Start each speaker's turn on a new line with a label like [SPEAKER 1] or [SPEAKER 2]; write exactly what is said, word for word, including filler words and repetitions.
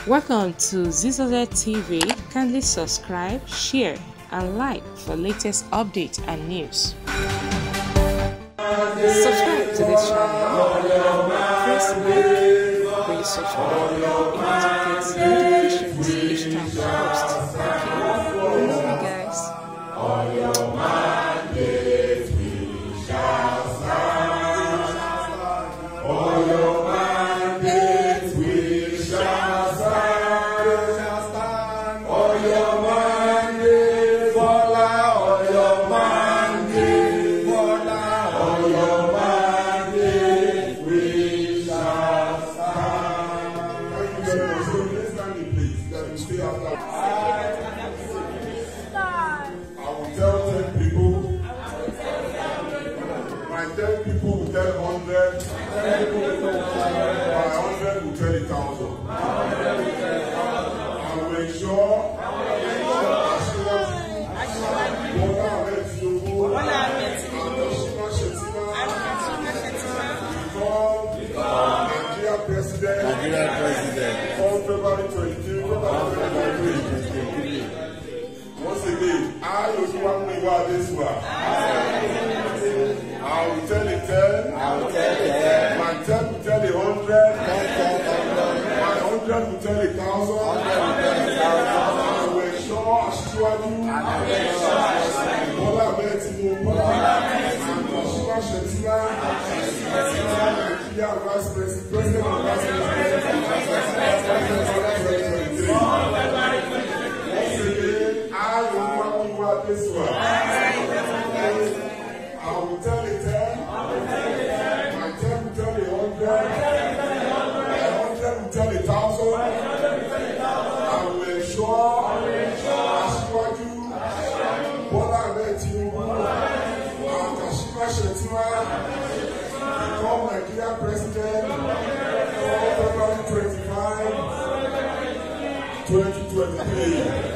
[SPEAKER 1] Welcome to Zisodel T V. Kindly subscribe, share, and like for latest updates and news. Subscribe to this channel. Press like when you subscribe. It notifies notifications each time we post. Thank you. I love you guys. All your mandates we shall stand. All your mandates we shall stand. All your mandates, Bola. All your mandates, Bola. All your mandates we shall stand. Thank you very much. So let's stand in place. Let me stay after. Tell ten people. My ten people will tell hundred. My hundred will tell a thousand. I will ensure Nigeria President. Nigeria President. On February twenty-two. Once again, I will want me about this one. I will tell it ten. I will tell it ten. My ten will tell a hundred. My hundred will tell a thousand. I will ensure Asiwaju. Bola Tinubu. And Asiwaju Tinubu. Nigeria Vice President. President and Vice President. I will want you about this one. I will tell it ten. My ten will tell a hundred. My hundred will tell a thousand. I will ensure Asiwaju, Bola Tinubu, and Asiwaju become Nigeria President on February twenty-fifth, twenty twenty-three.